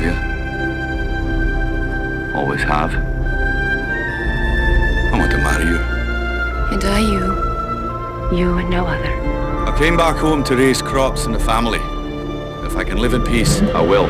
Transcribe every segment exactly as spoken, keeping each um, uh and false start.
you. Always have. I want to marry you. And I you. You and no other. I came back home to raise crops and a family. If I can live in peace, I will.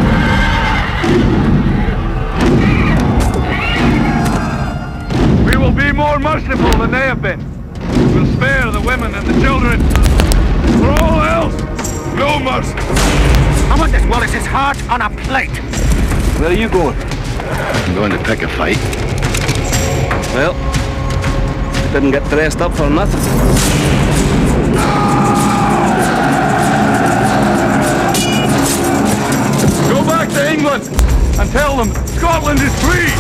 We will be more merciful than they have been. We'll spare the women and the children. For all else, no mercy. I want this Wallace's heart on a plate. Where are you going? I'm going to pick a fight. Well, didn't get dressed up for nothing. Go back to England and tell them Scotland is free.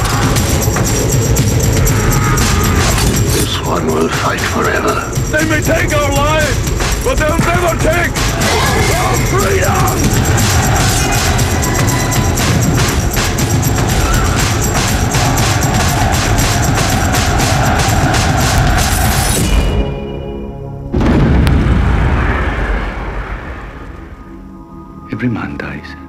This one will fight forever. They may take our lives, but they'll never take our freedom! Every man dies.